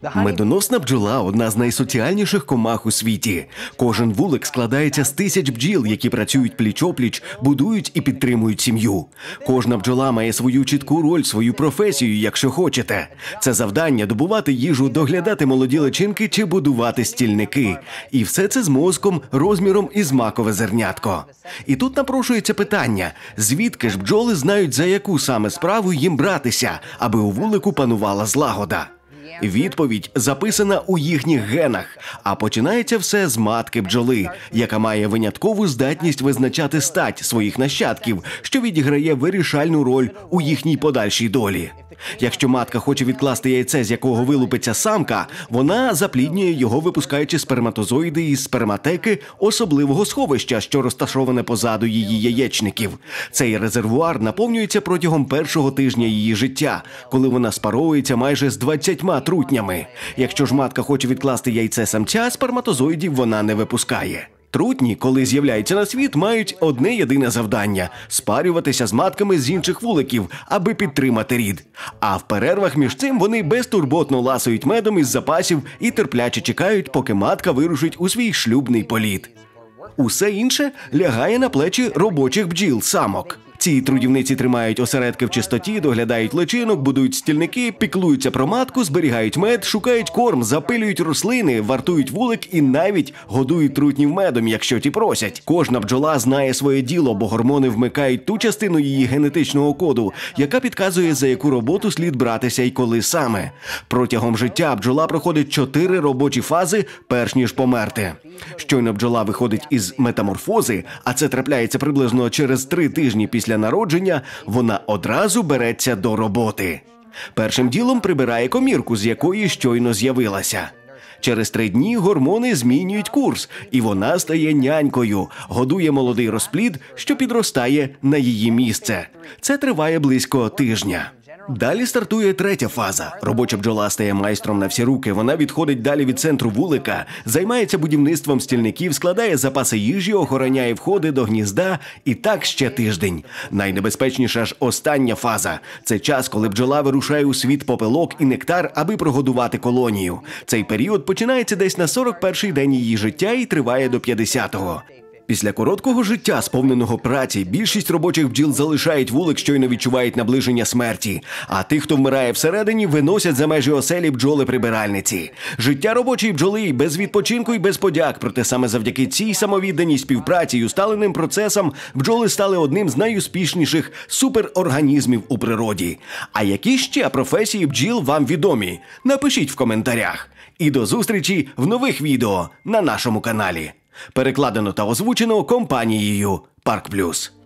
Медоносна бджола – одна з найсоціальніших комах у світі. Кожен вулик складається з тисяч бджіл, які працюють пліч-опліч, будують і підтримують сім'ю. Кожна бджола має свою чітку роль, свою професію, якщо хочете. Це завдання – добувати їжу, доглядати молоді личинки чи будувати стільники. І все це з мозком розміром із макове зернятко. І тут напрошується питання – звідки ж бджоли знають, за яку саме справу їм братися, аби у вулику панувала злагода? Відповідь записана у їхніх генах, а починається все з матки бджоли, яка має виняткову здатність визначати стать своїх нащадків, що відіграє вирішальну роль у їхній подальшій долі. Якщо матка хоче відкласти яйце, з якого вилупиться самка, вона запліднює його, випускаючи сперматозоїди із сперматеки особливого сховища, що розташоване позаду її яєчників. Цей резервуар наповнюється протягом першого тижня її життя, коли вона спаровується майже з 20 трутнями. Якщо ж матка хоче відкласти яйце самця, сперматозоїдів вона не випускає. Трутні, коли з'являються на світ, мають одне єдине завдання – спарюватися з матками з інших вуликів, аби підтримати рід. А в перервах між цим вони безтурботно ласують медом із запасів і терпляче чекають, поки матка вирушить у свій шлюбний політ. Усе інше лягає на плечі робочих бджіл-самок. Ці трудівниці тримають осередки в чистоті, доглядають личинок, будують стільники, піклуються про матку, зберігають мед, шукають корм, запилюють рослини, вартують вулик і навіть годують трутнів медом, якщо ті просять. Кожна бджола знає своє діло, бо гормони вмикають ту частину її генетичного коду, яка підказує, за яку роботу слід братися і коли саме. Протягом життя бджола проходить 4 робочі фази, перш ніж померти. Щойно бджола виходить із метаморфози, а це трапляється приблизно через 3 тижні після народження, вона одразу береться до роботи. Першим ділом прибирає комірку, з якої щойно з'явилася. Через 3 дні гормони змінюють курс, і вона стає нянькою, годує молодий розплід, що підростає на її місце. Це триває близько тижня. Далі стартує 3-я фаза. Робоча бджола стає майстром на всі руки, вона відходить далі від центру вулика, займається будівництвом стільників, складає запаси їжі, охороняє входи до гнізда і так ще тиждень. Найнебезпечніша ж остання фаза. Це час, коли бджола вирушає у світ по пилок і нектар, аби прогодувати колонію. Цей період починається десь на 41-й день її життя і триває до 50-го. Після короткого життя, сповненого праці, більшість робочих бджіл залишають вулик, щойно відчувають наближення смерті. А тих, хто вмирає всередині, виносять за межі оселі бджоли-прибиральниці. Життя робочої бджоли без відпочинку і без подяк, проте саме завдяки цій самовідданій співпраці і усталеним процесам бджоли стали одним з найуспішніших суперорганізмів у природі. А які ще професії бджіл вам відомі? Напишіть в коментарях. І до зустрічі в нових відео на нашому каналі. Перекладено та озвучено компанією Парк Плюс.